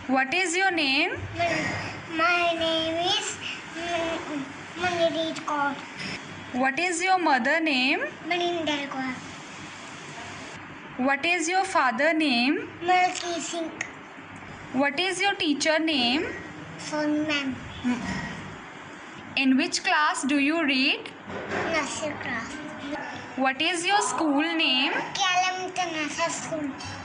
What is your name? My name is Manirit Kaur. What is your mother name? Maninder Kaur. What is your father name? Malki Singh. What is your teacher name? Sonu ma'am. In which class do you read? Nasir class. What is your school name? Kalam Tanasa School.